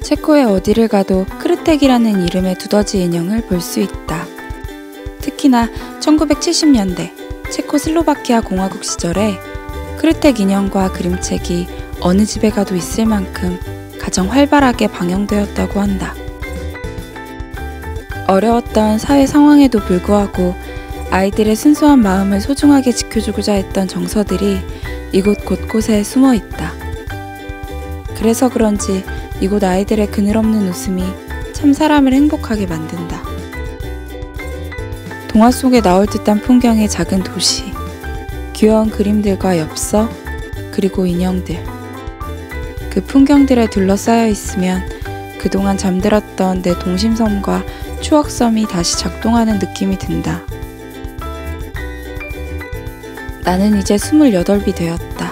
체코의 어디를 가도 크르텍이라는 이름의 두더지 인형을 볼 수 있다. 특히나 1970년대 체코슬로바키아 공화국 시절에 크르텍 인형과 그림책이 어느 집에 가도 있을 만큼 가장 활발하게 방영되었다고 한다. 어려웠던 사회 상황에도 불구하고 아이들의 순수한 마음을 소중하게 지켜주고자 했던 정서들이 이곳 곳곳에 숨어 있다. 그래서 그런지 이곳 아이들의 그늘없는 웃음이 참 사람을 행복하게 만든다. 동화 속에 나올 듯한 풍경의 작은 도시, 귀여운 그림들과 엽서, 그리고 인형들. 그 풍경들에 둘러싸여 있으면 그동안 잠들었던 내 동심섬과 추억섬이 다시 작동하는 느낌이 든다. 나는 이제 28이 되었다.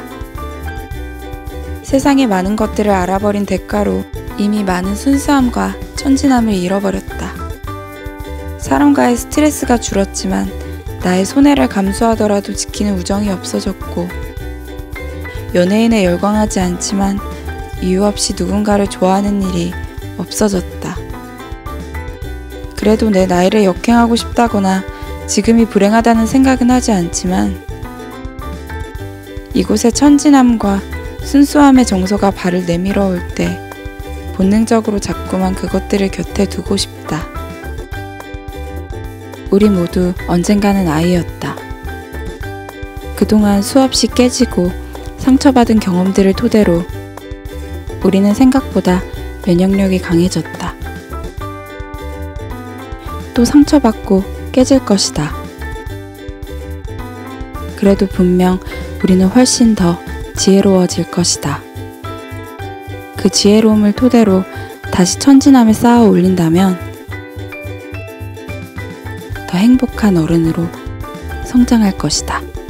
세상의 많은 것들을 알아버린 대가로 이미 많은 순수함과 천진함을 잃어버렸다. 사람과의 스트레스가 줄었지만 나의 손해를 감수하더라도 지키는 우정이 없어졌고, 연예인에 열광하지 않지만 이유 없이 누군가를 좋아하는 일이 없어졌다. 그래도 내 나이를 역행하고 싶다거나 지금이 불행하다는 생각은 하지 않지만 이곳의 천진함과 순수함의 정서가 발을 내밀어 올 때 본능적으로 자꾸만 그것들을 곁에 두고 싶다. 우리 모두 언젠가는 아이였다. 그동안 수없이 깨지고 상처받은 경험들을 토대로 우리는 생각보다 면역력이 강해졌다. 또 상처받고 깨질 것이다. 그래도 분명 우리는 훨씬 더 지혜로워질 것이다. 그 지혜로움을 토대로 다시 천진함을 쌓아 올린다면 더 행복한 어른으로 성장할 것이다.